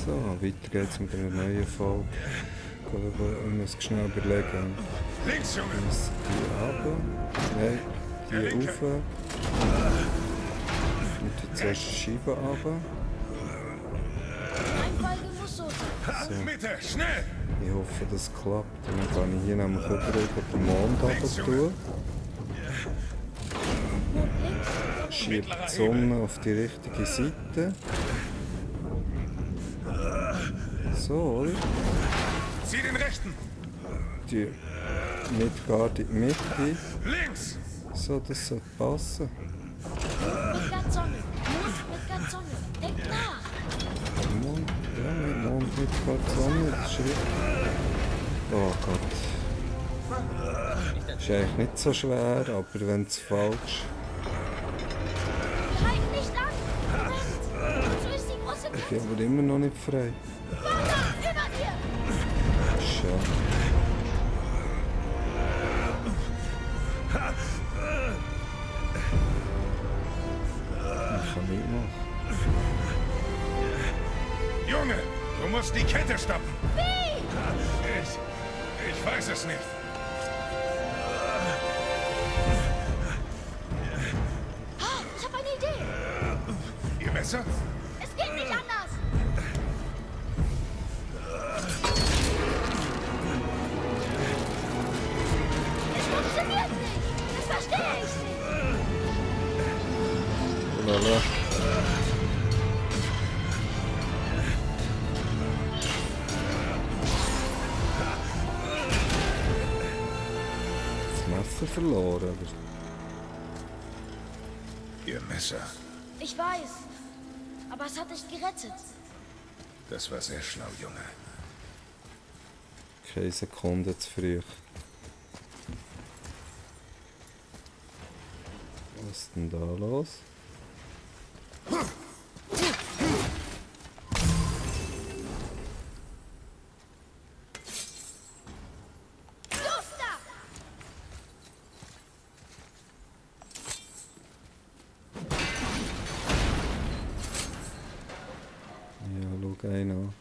So, weiter geht's mit einer neuen Folge. Ich muss schnell überlegen. Links, Junge! Muss die runter? Nein, die rauf. Und die zuerst die Scheibe runter. Reihenfolge muss so sein. Mitte, schnell! Ich hoffe, das klappt. Dann kann ich hier nämlich überlegen, den Mond runter tun. Schiebe die Sonne auf die richtige Seite. So, oder? Zieh den rechten! Die nicht gar die Mitte. Links! So, das sollte passen. Mit ganz Sonne. Mond mit ganz Sonne. Denk nach. Mond, ja, mit Mond, mit gerade Sonne, das ist richtig. Oh Gott. Ist eigentlich nicht so schwer, aber wenn es falsch. Greif nicht an. Moment. So ist die große Ich Kette. bin aber immer noch nicht frei. Vater, über dir. Schade. Ich kann nicht machen. Junge, du musst die Kette stoppen! Wie? Ich weiß es nicht. Ich habe eine Idee. Ihr Messer? Es geht nicht anders. Es funktioniert nicht. Das verstehe ich nicht. Lala. Das Messer verloren, oder? Ihr Messer. Ich weiß. Aber es hat dich gerettet. Das war sehr schlau, Junge. Keine Sekunde zu früh. Was ist denn da los? Gustav! Ja, schau einen an.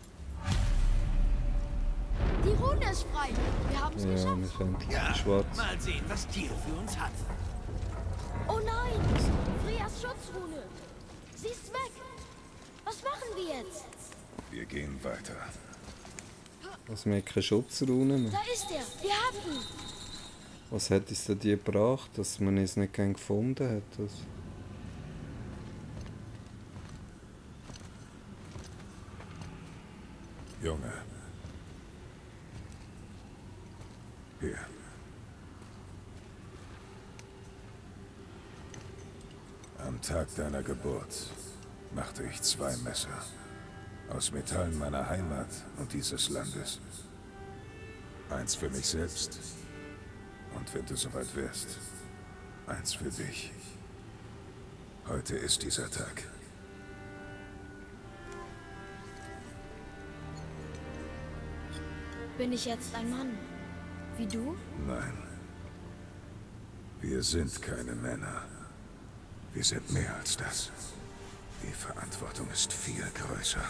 Die Rune ist frei. Wir haben es Ja, geschafft. wir sind Ja, schwarz. mal sehen, was Tier für uns hat. Oh nein! Frias Schutzrune. Sie ist weg. Was machen wir jetzt? Wir gehen weiter. Also, wir haben keine Schutzrune mehr. Da ist er. Wir haben ihn. Was hat es denn die gebracht, dass man es nicht gern gefunden hat? Das Junge. Hier. Am Tag deiner Geburt machte ich 2 Messer. Aus Metallen meiner Heimat und dieses Landes. Eins für mich selbst. Und wenn du soweit wärst, eins für dich. Heute ist dieser Tag. Bin ich jetzt ein Mann? Wie du? Nein. Wir sind keine Männer. Wir sind mehr als das. Die Verantwortung ist viel größer.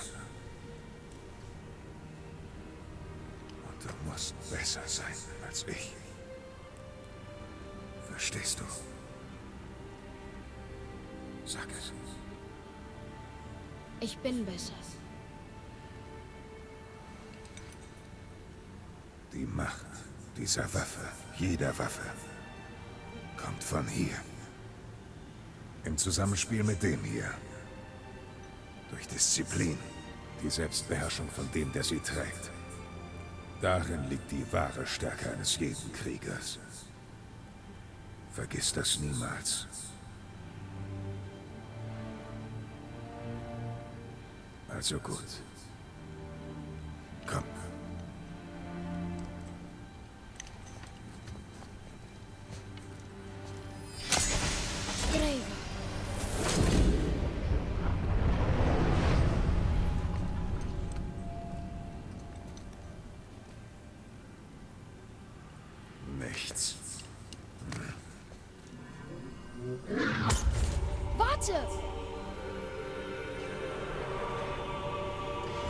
Und du musst besser sein als ich. Verstehst du? Sag es. Ich bin besser. Die Macht dieser Waffe, jeder Waffe, kommt von hier. Im Zusammenspiel mit dem hier. Durch Disziplin, die Selbstbeherrschung von dem, der sie trägt. Darin liegt die wahre Stärke eines jeden Kriegers. Vergiss das niemals. Also gut. Komm. Graver. Nichts. Warte!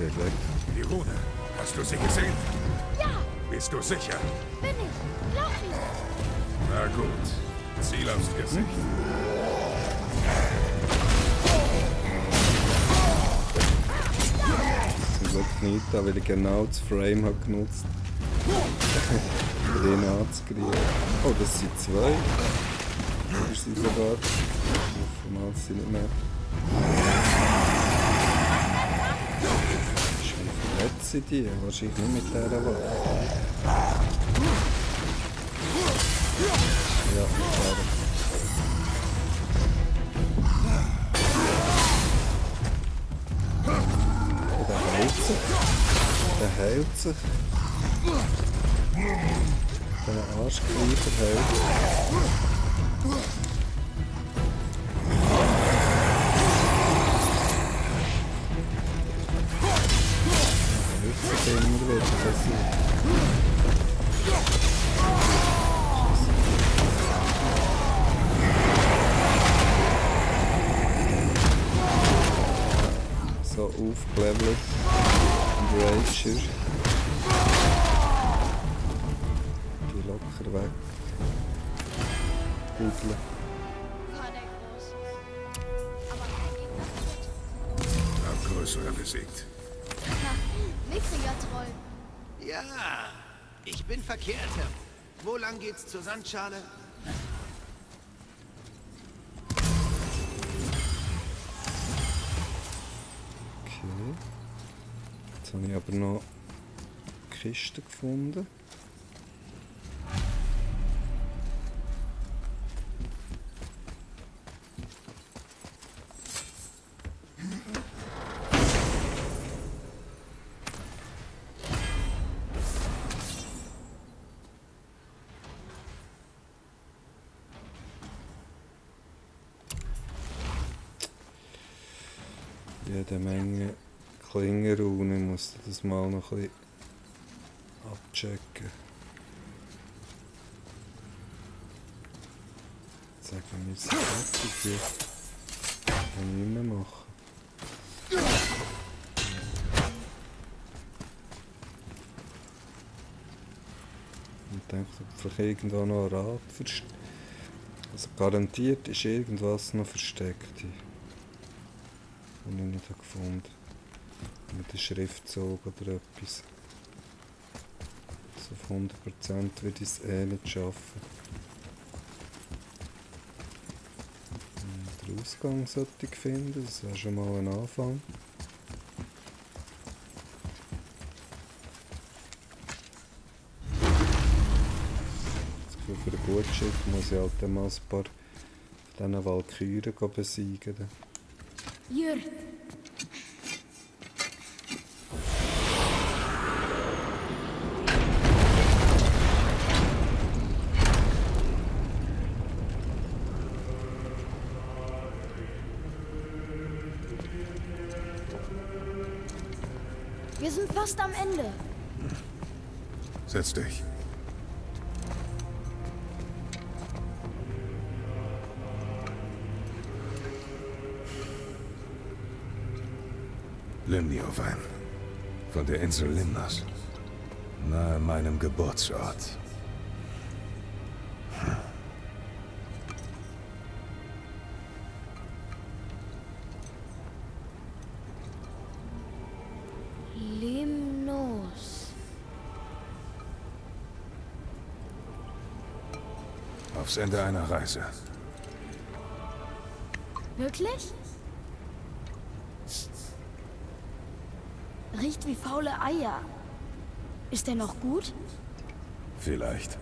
geht weg. Die Rune. Hast du sie gesehen? Ja, Bist du sicher? bin ich. Glaub mir. Na gut. Ziel aufs Gesicht. Zum Glück nicht, da, weil ich genau das Frame habe genutzt um den anzugreifen. Oh, das sind zwei. Oder sind sogar. Formal sind nicht mehr. Wie verletzt sind die? Wahrscheinlich nicht mit dieser Waffe. Ja, klar. Der heilt sich. Der heilt sich. Der Arschkriecher heilt sich. Der heilt sich immer wieder. So aufgelevelt und Rager. Die locker weg. Gudeln. War der groß. Aber kein Gegner. Hab größere besiegt. Witziger Troll. Ja, ich bin Verkehrter. Wo lang geht's zur Sandschale? Okay. Jetzt habe ich aber noch Kisten gefunden. Jede Menge Klingenrunen, ich muss das mal noch ein bisschen abchecken. Sagen wir es fertig, kann ich nicht mehr machen. Ich denke, vielleicht irgendwo noch ein Rad versteckt. Also garantiert ist irgendwas noch versteckt. Das ich nicht gefunden habe. Mit dem Schriftzug oder etwas. So auf 100% würde ich es nicht schaffen. Den Ausgang sollte ich finden, das wäre schon mal ein Anfang. Für ein gutes Schiff muss ich halt mal ein paar von diesen Walküren besiegen. Jür. Wir sind fast am Ende. Setz dich. Limniowan. Von der Insel Limnos. Nahe meinem Geburtsort. Limnos. Aufs Ende einer Reise. Wirklich? Riecht wie faule Eier. Ist der noch gut? Vielleicht.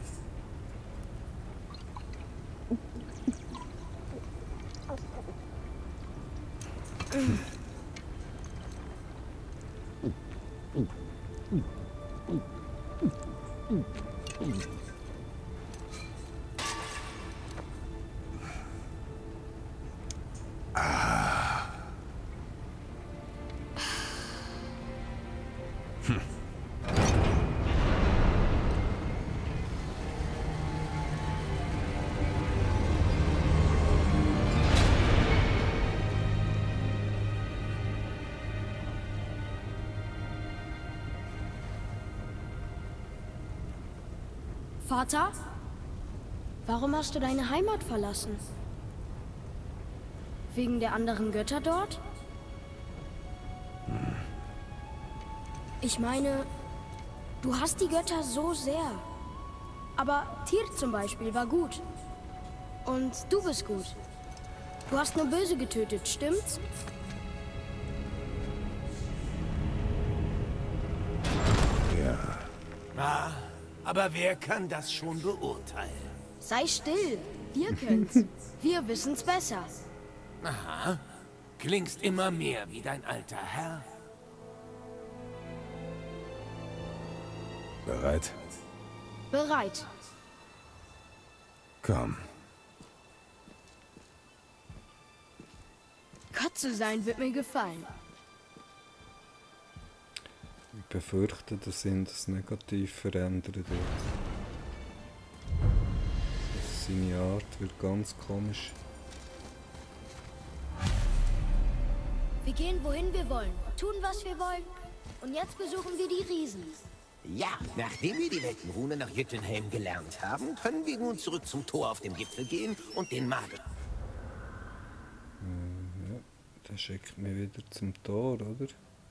Vater? Warum hast du deine Heimat verlassen? Wegen der anderen Götter dort? Ich meine, du hast die Götter so sehr. Aber Tyr zum Beispiel war gut. Und du bist gut. Du hast nur Böse getötet, stimmt's? Ja. Ah, aber wer kann das schon beurteilen? Sei still. Wir können's. Wir wissen's besser. Aha. Klingst immer mehr wie dein alter Herr. Bereit? Bereit. Komm. Gott zu sein wird mir gefallen. Ich befürchte, dass ihn das negativ verändert wird. Seine Art wird ganz komisch. Wir gehen, wohin wir wollen, tun, was wir wollen. Und jetzt besuchen wir die Riesen. Ja, nachdem wir die Weltenrune nach Jotunheim gelernt haben, können wir nun zurück zum Tor auf dem Gipfel gehen und den Magier. Ja, der schickt mich wieder zum Tor, oder?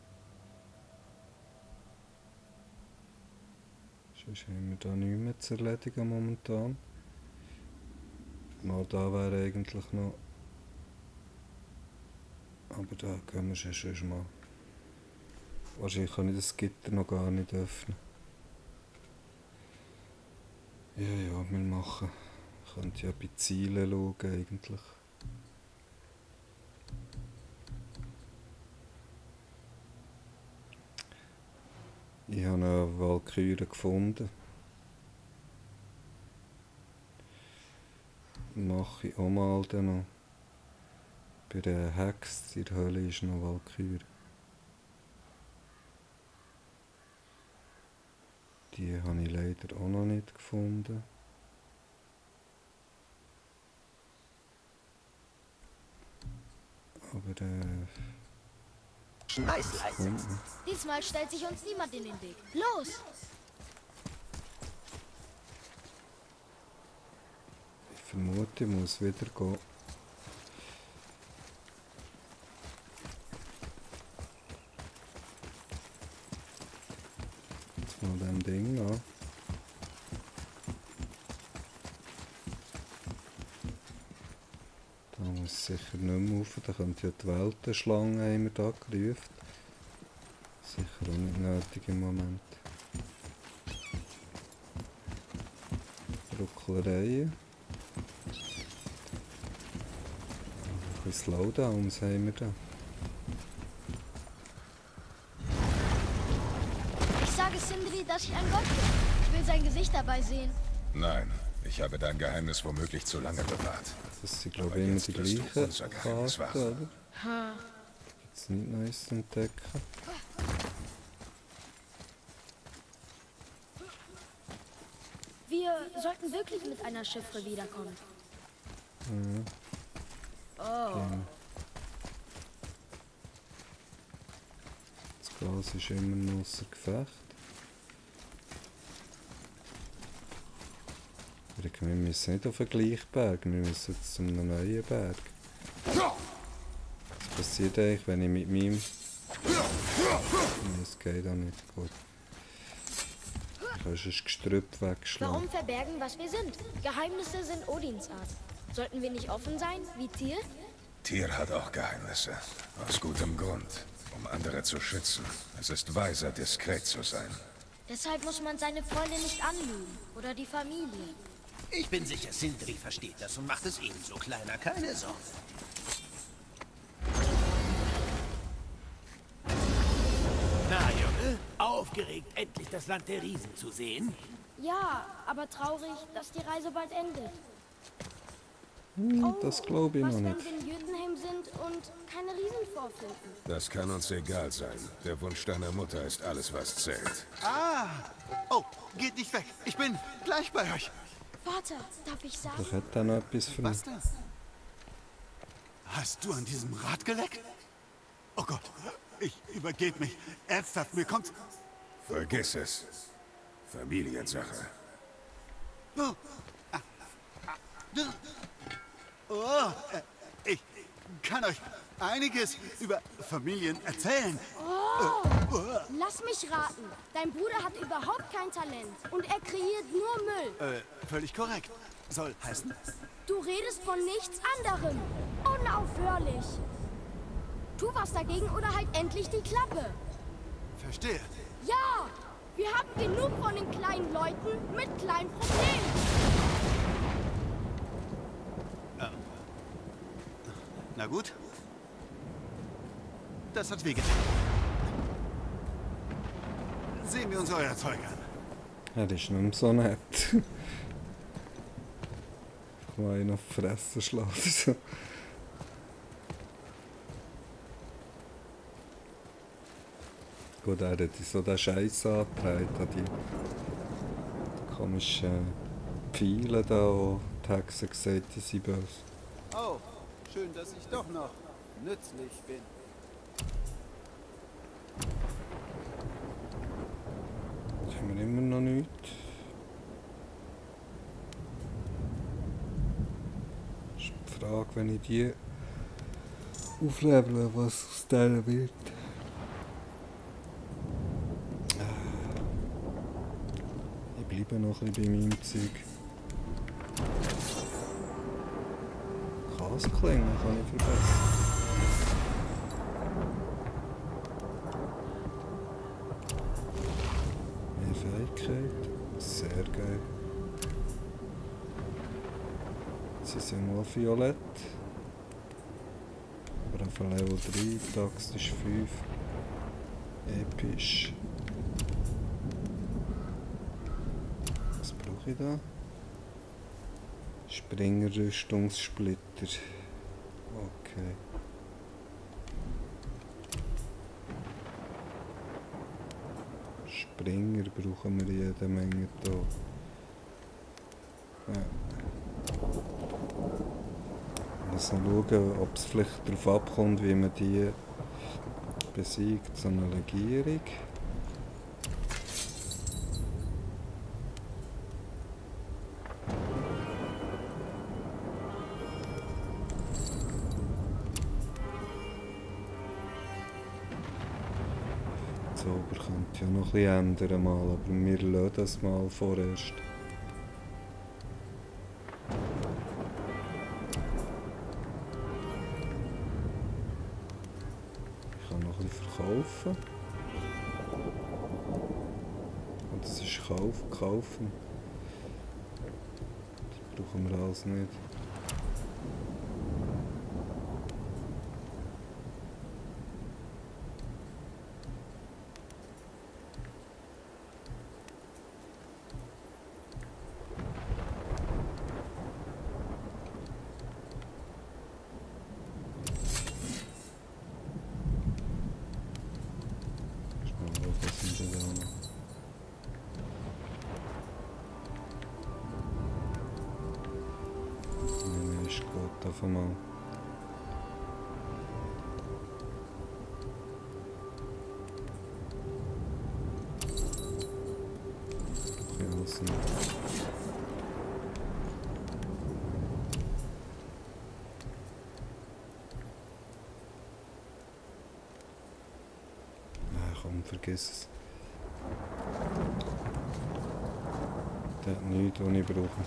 Sonst haben wir da nichts mehr zu erledigen momentan. Mal da wäre eigentlich noch. Aber da können wir schon mal. Wahrscheinlich kann ich das Gitter noch gar nicht öffnen. Ja, wir machen. Ich könnte ja bei Zielen schauen, eigentlich. Ich habe eine Walküre gefunden. Mache ich auch mal dann noch. Bei der Hex in der Höhle ist noch Walküre. Die habe ich leider auch noch nicht gefunden. Aber Schmeiß leise. Diesmal stellt sich uns niemand in den Weg. Los! Ich vermute, ich muss wieder gehen. Jetzt mal dem Ding an. Da muss ich sicher nicht mehr rauf. Da könnte ja die Weltenschlange, haben wir da gerufen. Sicher auch nicht nötig im Moment. Rucklereien. Ein bisschen Slowdowns haben wir da. Ich sage Sindri, dass ich ein Gott bin. Ich will sein Gesicht dabei sehen. Nein, ich habe dein Geheimnis womöglich zu lange bewahrt. Das sind, glaube Aber ich, immer jetzt die wirst du gleichen unser Geheimnis Karten, wahren. oder? Ha. Jetzt nicht Neues zu entdecken. Wir sollten wirklich mit einer Chiffre wiederkommen. Mhm. Oh. Genau. Das Gas ist immer noch außer Gefecht. Wir müssen nicht auf den gleichen Berg, wir müssen jetzt zu einem neuen Berg. Was passiert eigentlich, wenn ich mit meinem... Das geht auch nicht gut. Du kannst das Gestrüpp wegschlagen. Warum verbergen, was wir sind? Geheimnisse sind Odins Art. Sollten wir nicht offen sein, wie Tyr? Tyr hat auch Geheimnisse. Aus gutem Grund. Um andere zu schützen. Es ist weiser, diskret zu sein. Deshalb muss man seine Freunde nicht anlügen. Oder die Familie. Ich bin sicher, Sindri versteht das und macht es ebenso, Kleiner. Keine Sorge. Na, Junge, aufgeregt, endlich das Land der Riesen zu sehen? Ja, aber traurig, dass die Reise bald endet. Das glaube ich Was, noch wenn nicht. wir in Jotunheim sind und keine Riesen vorfinden? Das kann uns egal sein. Der Wunsch deiner Mutter ist alles, was zählt. Ah! Oh, geht nicht weg. Ich bin gleich bei euch. Vater, darf ich sagen? Vielleicht hat er noch etwas für mich. Was denn? Hast du an diesem Rad geleckt? Oh Gott, ich übergebe mich. Ernsthaft, mir kommt... Vergiss es. Familiensache. Oh, ich kann euch einiges über Familien erzählen. Lass mich raten. Dein Bruder hat überhaupt kein Talent und er kreiert nur Müll. Völlig korrekt. Soll heißen? Du redest von nichts anderem. Unaufhörlich. Tu was dagegen oder halt endlich die Klappe. Verstehe. Ja, wir haben genug von den kleinen Leuten mit kleinen Problemen. Na gut. Das hat wehgetan. Sehen wir uns euer Zeug an. Ja, das ist nicht mehr so nett. Ich kann einen auf die Fresse schlagen. So. Gut, er hat so den Scheiß angetragen, an die komischen Pfeile da, und die Hexe gesagt, die sind böse. Oh, schön, dass ich doch noch nützlich bin. Jetzt haben wir immer noch nichts. Das ist die Frage, wenn ich die auflebele, was aus denen wird. Ich bleibe noch ein bisschen bei meinem Zeug. Kasklingen kann ich verbessern. Mehr Fähigkeit. Sehr geil. Sie sind mal violett. Aber auf Level 3, Tax ist 5. Episch. Was brauche ich da? Springerrüstungssplitter. Okay. Springer brauchen wir jede Menge da. Ja. Ich muss noch schauen, ob es vielleicht darauf abkommt, wie man die besiegt, so eine Legierung. Zauber könnte ja noch ein bisschen ändern, mal, aber wir lassen das mal vorerst. Ich kann noch ein bisschen verkaufen. Und das ist kaufen. Das brauchen wir alles nicht. Auf einmal. Ja, das nicht. Komm, vergiss es. Der hat nichts, was ich brauche.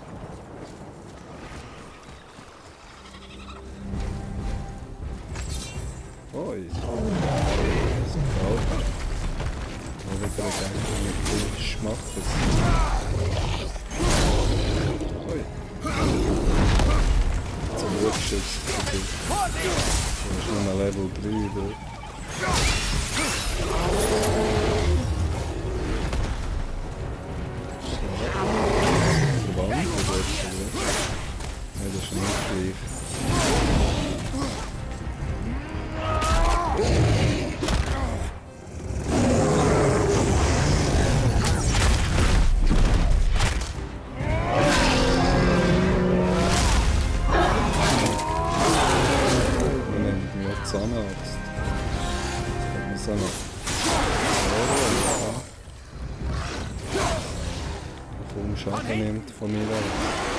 Oi, das gefällt mir. Mal wieder ein Gang mit viel Schmackes. Oi. Zum Rückschütz. Das ist noch ein Level 3 dort. Verwandt oder was? Nein, das ist nicht gleich. Zahnarzt. Das kann man sagen. Schaden nimmt von mir aus.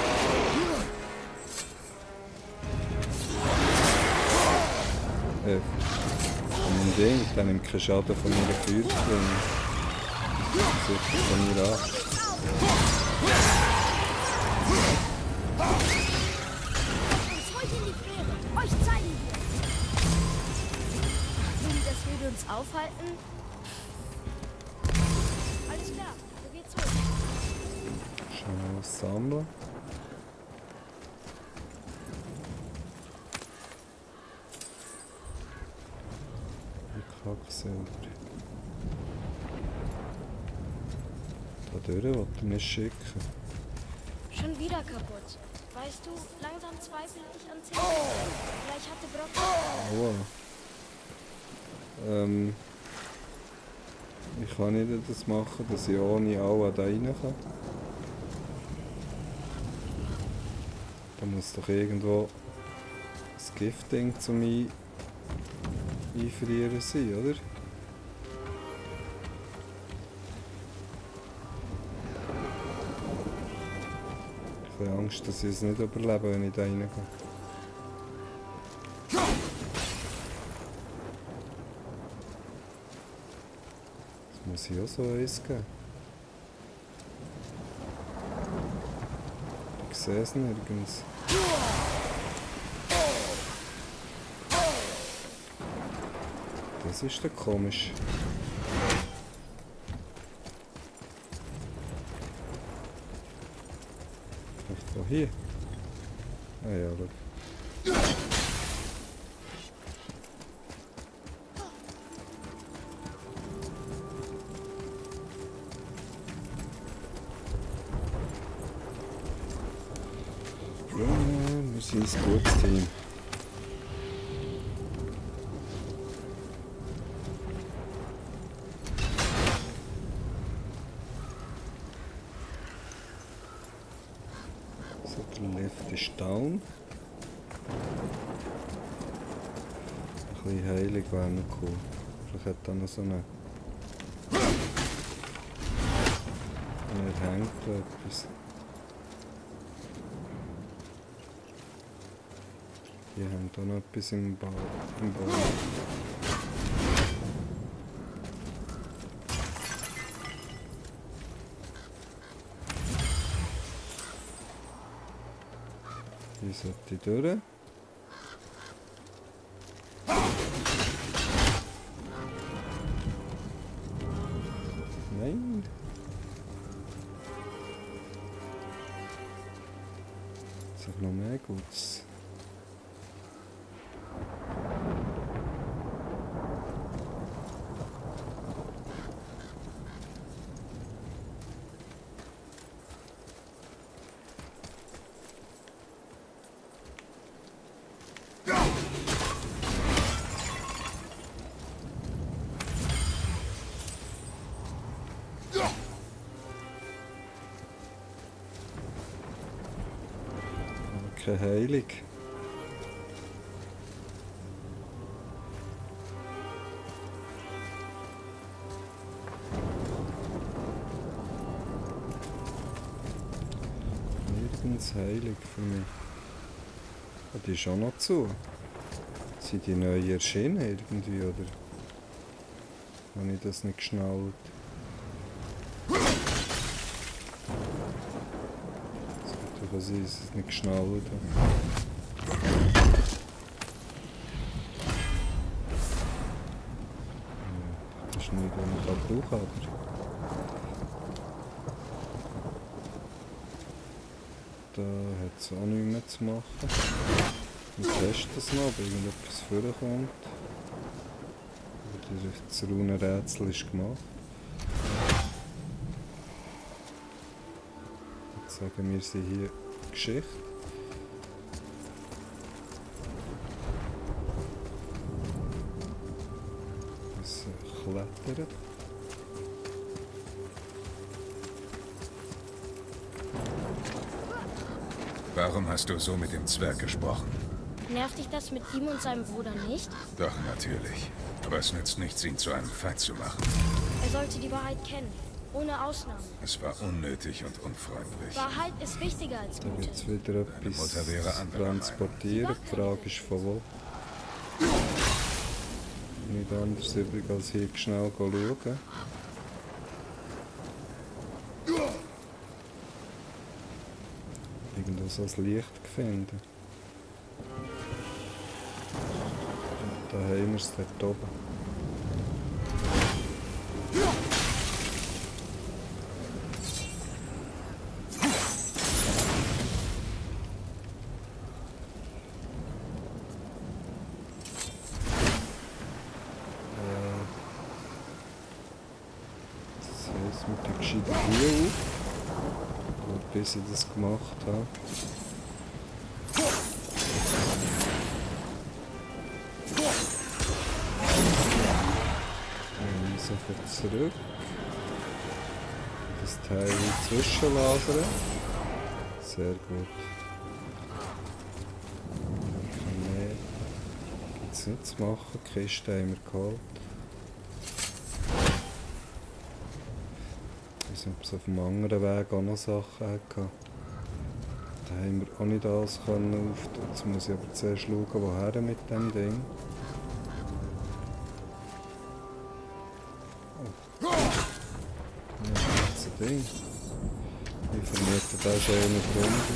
Von dem Ding, der nimmt keinen Schaden von meiner Feuerklinge. Sicher von mir ab. Ruhig in die Quere. Euch zeigen wir. Das würde uns aufhalten. Alles klar, wo geht's hoch? Schnell was sammeln. Kacksilber. Da durch will er mich schicken. Schon wieder kaputt. Weißt du, langsam zweifle ich an 10. Vielleicht hatte Brock... Aua. Ich kann nicht das machen, dass ich ohne alle da rein kann. Da muss doch irgendwo das Giftding zum Einfrieren sein, oder? Ich habe Angst, dass ich es nicht überlebe, wenn ich da reingehe. Das muss ich auch so eins geben. Ich sehe es nirgends. Das ist doch komisch. Vielleicht von hier. Ah ja, schau. Ja, wir sind ein gutes Team. Down. Ein bisschen heilig wäre noch cool. Vielleicht hat er noch so eine... Er hängt etwas. Hier hängt auch noch etwas im Baum. Hier sollte ich durch. Nein. Sag noch mehr Gutes. Keine Heilung. Nirgends Heilung für mich. Ah, die ist auch noch zu. Sind die neu erschienen irgendwie, oder? Habe ich das nicht geschnallt? Was ist es nicht geschnallt? Das ist nicht, was ich brauchen kann. Da hat es auch nichts mehr zu machen. Ich teste das noch, ob irgendetwas vorkommt. Das Runenrätsel ist gemacht. Sagen wir sie hier Geschichte. Das Klettern. Warum hast du so mit dem Zwerg gesprochen? Nervt dich das mit ihm und seinem Bruder nicht? Doch, natürlich. Aber es nützt nichts, ihn zu einem Feind zu machen. Er sollte die Wahrheit kennen. Ohne Ausnahme. Es war unnötig und unfreundlich. Wahrheit ist wichtiger als Da Gute. wird wieder Mutter wäre etwas anderer transportiert. Die Frage ist von wo. Nicht anders übrig als hier schnell schauen. Irgendwo so ein Licht gefunden. Und da haben wir es dort oben. Das heißt, mit der gescheiten Ruhe auf. Und bis ich das gemacht habe. Sofort zurück. Das Teil zwischenlagern. Sehr gut. Mehr gibt es nicht zu machen. Die Kiste haben wir geholt. Ich weiß nicht, ob es auf dem anderen Weg auch noch Sachen hatte. Da haben wir auch nicht alles können auftun. Jetzt muss ich aber zuerst schauen, woher mit dem Ding. Ding. Ich vermute, da ist einer drunter.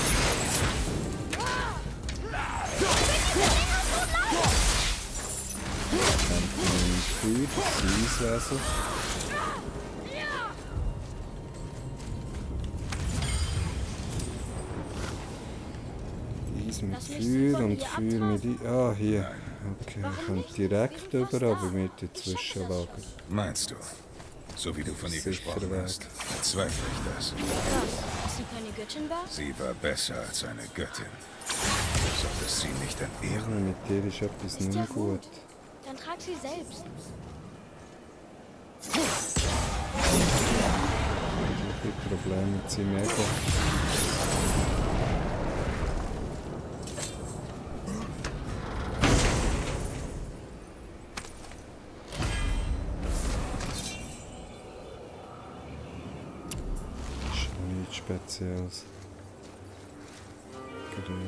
Kämpfen mit Feuer, Eiswesen. Eis mit Feuer und Feuer mit Eis. Ah, hier. Okay, ich kann direkt über, aber mit den Zwischenlager. Meinst du? So wie du von ihr gesprochen hast, bezweifle ich das. Was? Dass sie keine Göttin war? Sie war besser als eine Göttin. Solltest sie nicht Ja, entehren. mit dir ist etwas nicht mehr gut. Dann trag sie selbst. Die Probleme mit seinem Ego. Spezielles. Grün.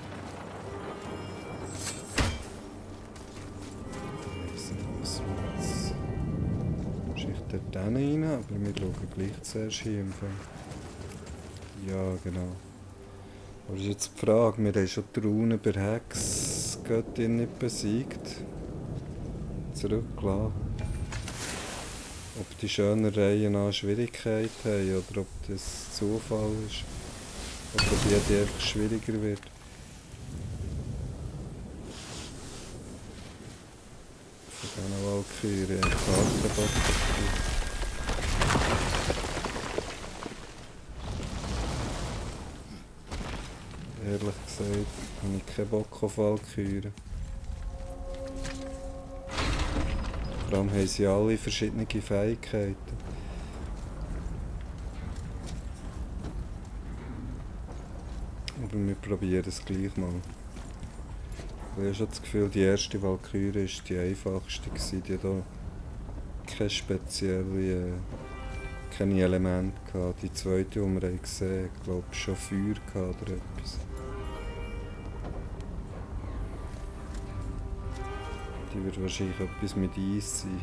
Schicht dort rein, aber wir schauen gleich zuerst hier im Fall. Ja, genau. Aber ist jetzt die Frage, wir haben schon die Rune bei Hexgöttin nicht besiegt. Zurückgelassen. Ob die Schönereien an Schwierigkeit haben oder ob das Zufall ist. Oder ob die einfach schwieriger wird. Von diesen Valkyrien, Kartenbatterie. Ehrlich gesagt habe ich keinen Bock auf Valkyrien. Vor allem haben sie alle verschiedene Fähigkeiten. Aber wir probieren es gleich mal. Ich habe schon das Gefühl, die erste Valkyrie war die einfachste. Die hat hier keine speziellen keine Elemente gehabt. Die zweite, die wir gesehen haben, glaube ich, schon Feuer gehabt oder etwas. Die wird wahrscheinlich etwas mit Eis sein.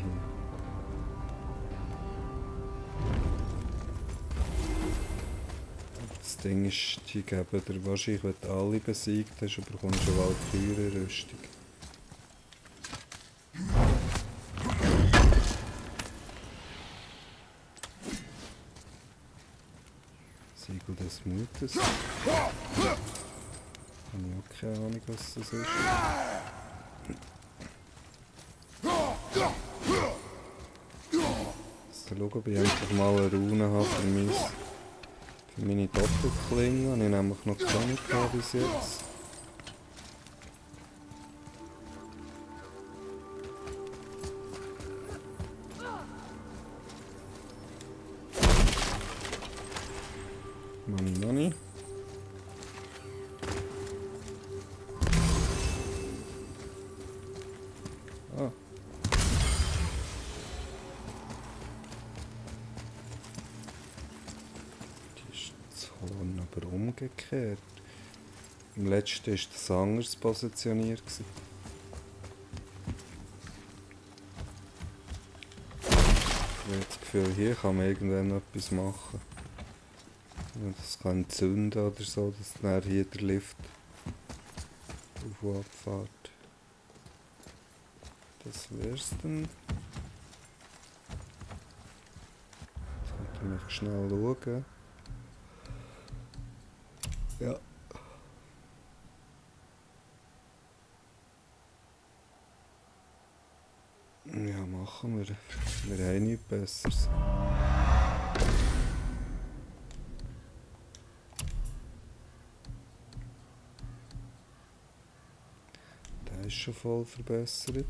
Aber das Ding ist, die geben dir wahrscheinlich, wenn du alle besiegt hast, bekommst du eine Valkyrie-Rüstung. Siegel des Mutes. Habe ich auch keine Ahnung, was das ist. So, schauen, ob ich endlich mal eine Rune habe für meine Doppelklinge. Ich nämlich noch keine gehabt bis jetzt. Money. aber umgekehrt. Im letzten war das anders positioniert. Ich habe das Gefühl, hier kann man irgendwann etwas machen. Wenn das kann entzünden oder so, dass dann hier der Lift auf und abfährt. Das wär's dann. Jetzt könnten wir schnell schauen. Ja. Ja, machen wir. Wir haben nichts Besseres. Der ist schon voll verbessert.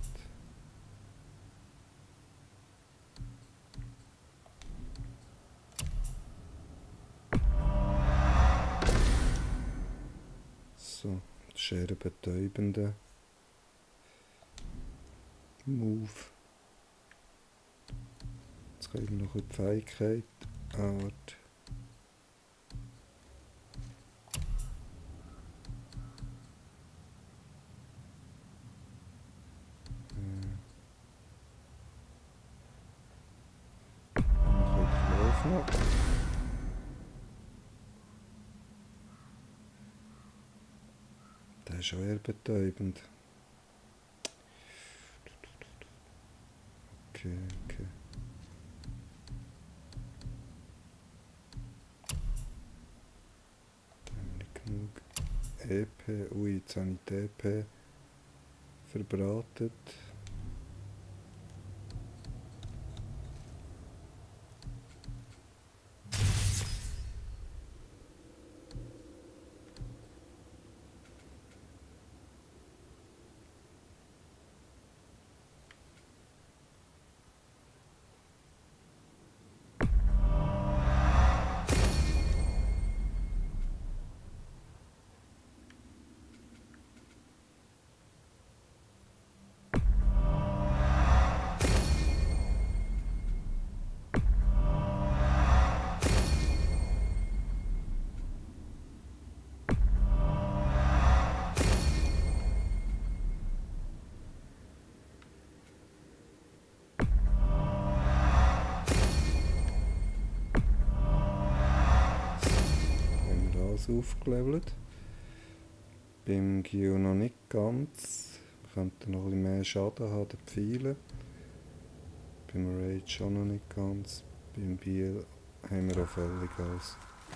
So, das ist eher ein betäubender Move. Jetzt kriegen wir noch die Fähigkeit. Art. Noch. Der ist schon eher betäubend. Okay. Da haben wir nicht genug EP. Ui, jetzt habe ich die EP verbratet. Aufgelevelt. Beim Gio noch nicht ganz. Wir könnten noch ein bisschen mehr Schaden haben, den Pfeilen. Beim Rage auch noch nicht ganz. Beim Biel haben wir auch völlig alles.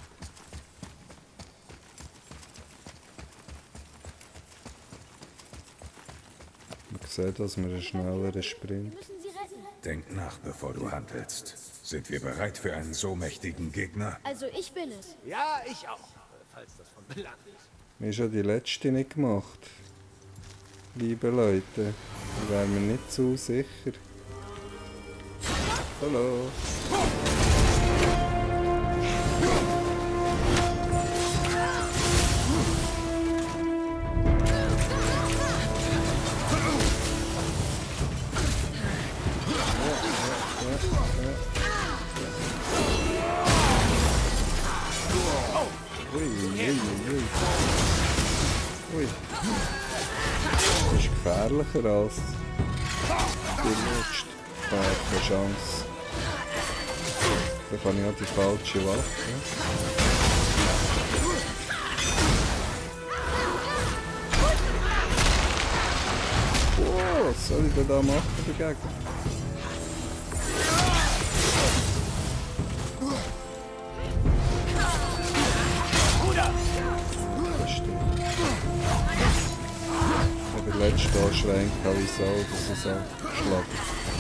Man sieht, dass wir einen schnelleren Sprint. Denk nach, bevor du handelst. Sind wir bereit für einen so mächtigen Gegner? Also ich bin es. Ja, ich auch, falls das von Belang ist. Wir haben schon die letzte nicht gemacht. Liebe Leute, da wären wir nicht zu sicher. Hallo. Ui. Das ist gefährlicher als die letzte. Keine Chance. Da kann ich auch die falsche Waffe. Oh, was soll ich denn da machen dagegen? Letzte Anschränke, wieso das so geschlagen.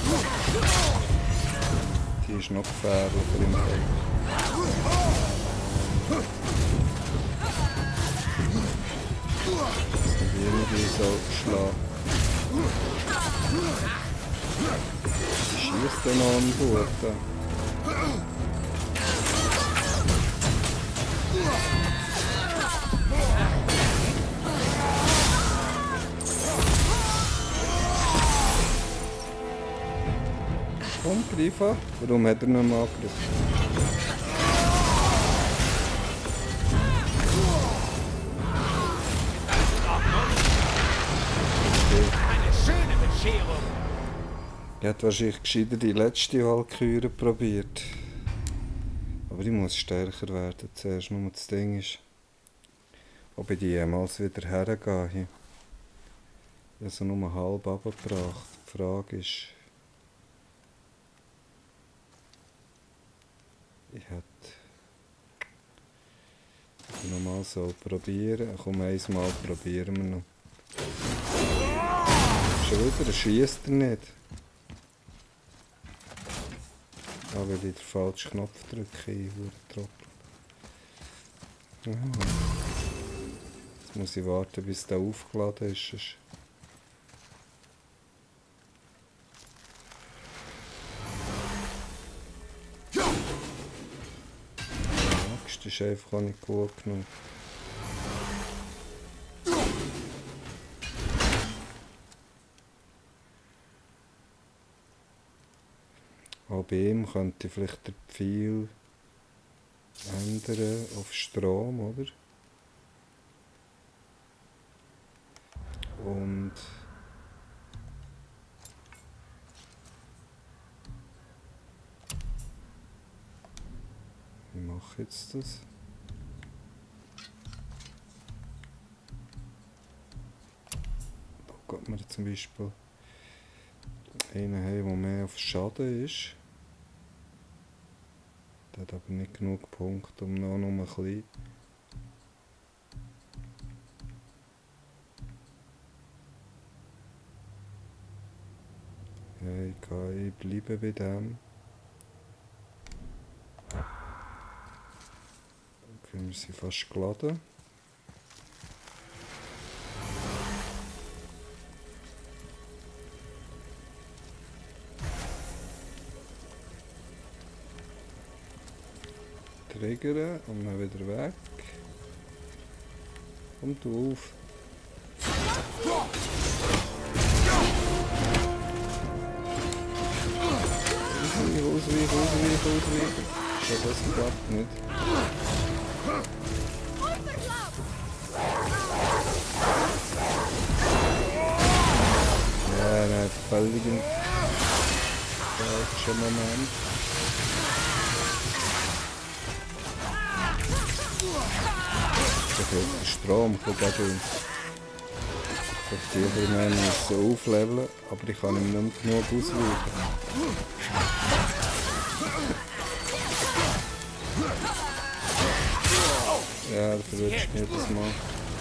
Die ist noch gefährlicher im Feld. Dass die irgendwie so schlagen. Die schießt dann noch am Boden. Komm, greif an. Warum hat er noch mal angegriffen? Bescherung. Ich hätte wahrscheinlich gescheiter die letzte Walküre probiert. Aber ich muss stärker werden zuerst. Nur das Ding ist, ob ich die jemals wieder hergehe. Ich habe sie nur halb runtergebracht. Die Frage ist, ich hätte nochmal so probieren. Komm, einmal probieren wir noch. Schon wieder, er schiesst er nicht. Ah, weil ich den falschen Knopf drücke, Jetzt muss ich warten, bis der aufgeladen ist. Das ist einfach nicht gut genug. Auch bei ihm könnte ich vielleicht den Pfeil ändern auf Strom, oder? Und wie mache ich jetzt das? Da geht man zum Beispiel einen haben, der mehr auf Schaden ist. Der hat aber nicht genug Punkte, um noch ein bisschen. Ja, ich bleibe bei dem. Okay, wir sind fast geladen. Triggern und dann wieder weg. Komm du auf. Ausweichen. Ja, das klappt nicht. Ja, nein, völlig im falschen Moment. Der Strom kommt gegen uns. Ich möchte die mehr so aufleveln, aber ich kann ihm nicht genug ausweichen. Ja, das verrutscht mich jedes Mal.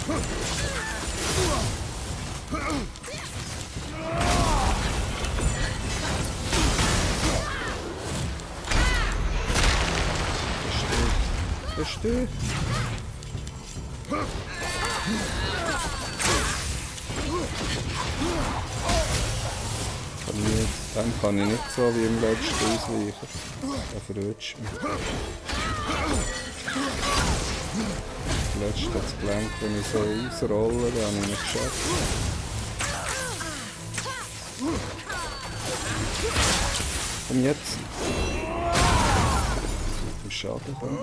Verstehe. Dann kann ich nicht so wie im letzten ausweichen. Der verrutscht mich. Letztes hat es gelangt, wenn ich so ausrolle, dann habe ich nicht geschafft. Und jetzt? Im Schaden kommen.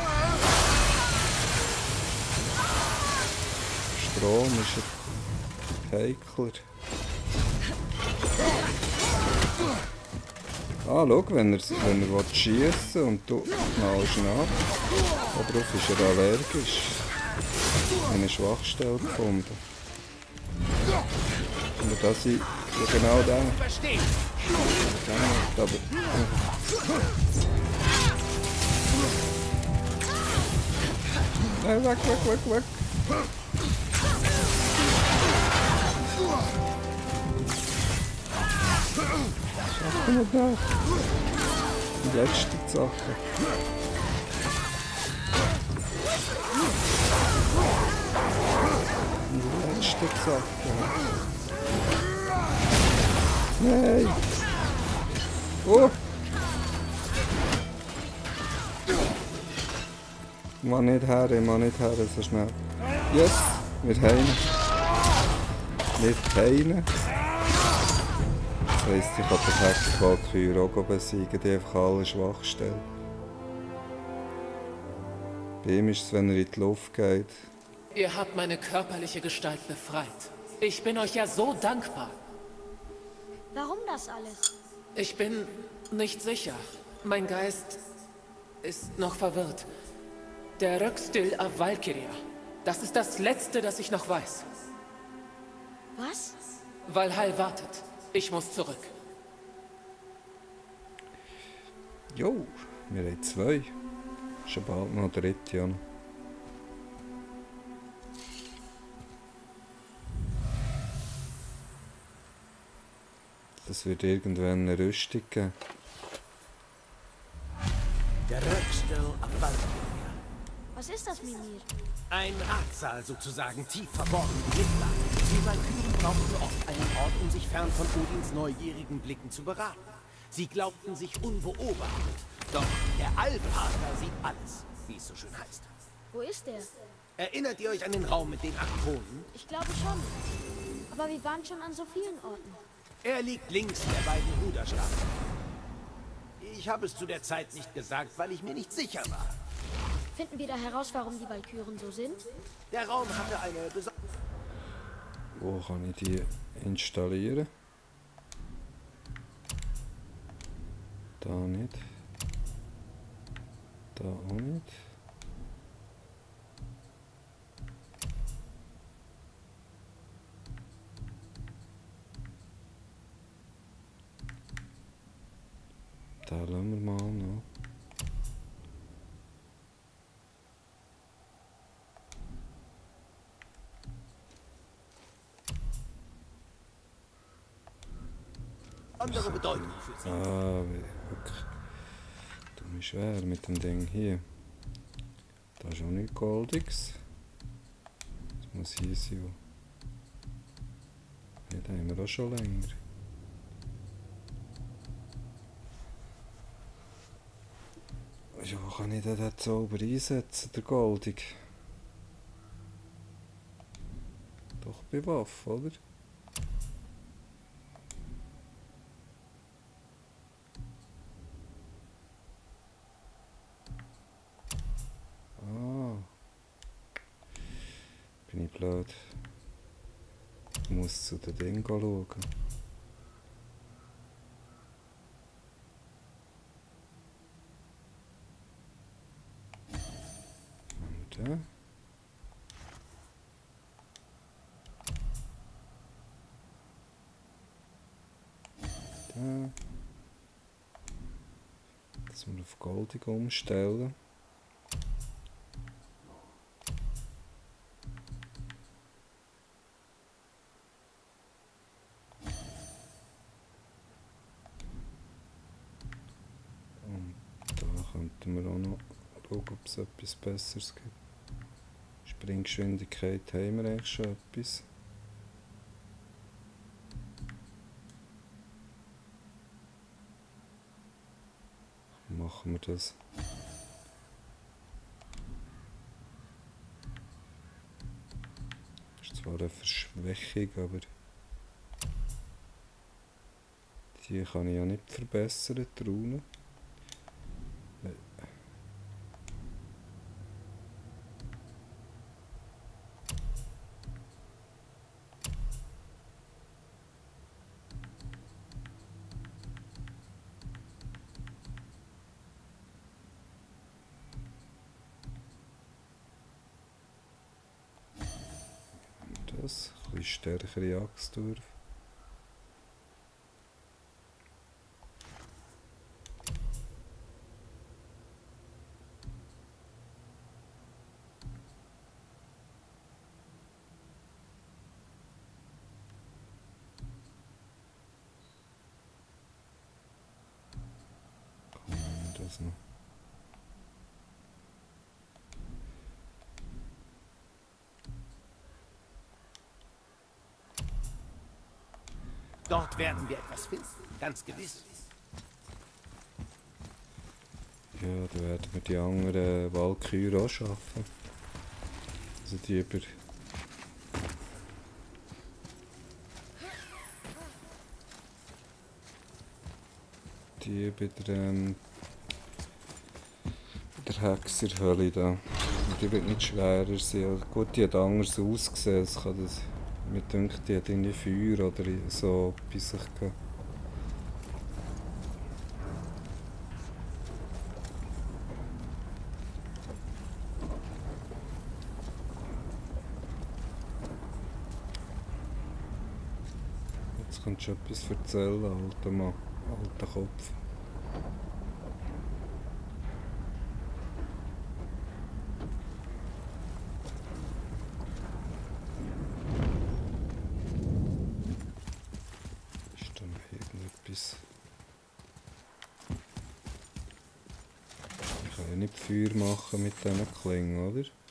Strom ist ein heikler. Ah, schau, wenn er schiessen und du knallst ihn ab. Darauf ist er allergisch. Eine Schwachstelle gefunden. Und das ist ja genau der. Aber. Nein, weg. Schaffen wir das? Die letzte Sache. Die letzte Sache. Nein! Oh! Man nicht her, so schnell. Yes! Wir haben ihn. Das heisst, ich kann den Hexenvalkyrie auch besiegen, die einfach alle Schwachstellen. Bei ihm ist es, wenn er in die Luft geht. Ihr habt meine körperliche Gestalt befreit. Ich bin euch ja so dankbar. Warum das alles? Ich bin nicht sicher. Mein Geist ist noch verwirrt. Der Röckstil auf Valkyria. Das ist das Letzte, das ich noch weiß. Was? Valhall wartet. Ich muss zurück. Jo, wir haben 2. Schon bald noch 3. Ja. Das wird irgendwann eine Rüstung geben. Der Röckstil auf Valkyria. Was ist das, Mimir? Ein Ratsaal sozusagen, tief verborgen im Midgard. Die Valkyren brauchten oft einen Ort, um sich fern von Odins neugierigen Blicken zu beraten. Sie glaubten sich unbeobachtet. Doch der Allvater sieht alles, wie es so schön heißt. Wo ist der? Erinnert ihr euch an den Raum mit den 8 Thronen? Ich glaube schon. Aber wir waren schon an so vielen Orten. Er liegt links der beiden Ruderstaaten. Ich habe es zu der Zeit nicht gesagt, weil ich mir nicht sicher war. Finden wir da heraus, warum die Walküren so sind? Der Raum hatte eine besondere... Wo kann ich die installieren? Da nicht. Da auch nicht. Da lassen wir mal noch. andere Bedeutung für sie. Wirklich. Du bist schwer mit dem Ding hier. Da ist auch nicht Goldiges. Das muss hier sein. Ja, den haben wir auch schon länger. Ja, kann ich den Zauber einsetzen, der Goldig? Doch bei Waffe, oder? Ah. Bin ich blöd. Ich muss zu den Dingen schauen. Da. Da. Das wir auf Goldig umstellen. Und da könnten wir auch noch schauen, ob es etwas Besseres gibt. Springgeschwindigkeit haben wir eigentlich schon etwas. Machen wir das. Das ist zwar eine Verschwächung, aber die kann ich ja nicht verbessern, die Rune. Das, ein bisschen stärkere Axt durch. Das noch. Dort werden wir etwas finden, ganz gewiss. Ja, da werden wir die anderen Walküren auch schaffen. Also die über... Die bei der Hexerhöhle da. Die wird nicht schwerer sein. Gut, die hat anders ausgesehen. Es kann das... Mir denkt, die hat irgendwie Feuer oder so bei sich gehabt. Jetzt kannst du etwas erzählen, alter Mann, alter Kopf. Ist da noch irgendetwas? Ich kann ja nicht Feuer machen mit diesen Klingen, oder?